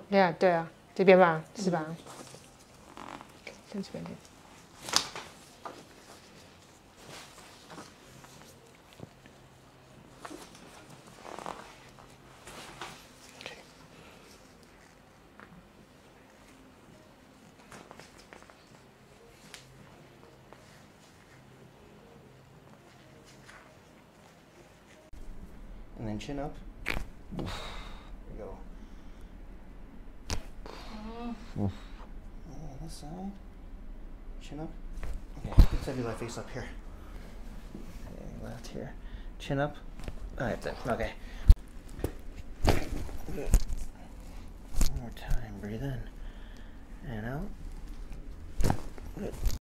对啊，对啊，这边吧，是吧？先这边点。 And then chin up. There you go. This side. Chin up. Okay, this side, do my face up here. Okay, left here. Chin up. Alright, then. Okay. Good. One more time. Breathe in and out. Good.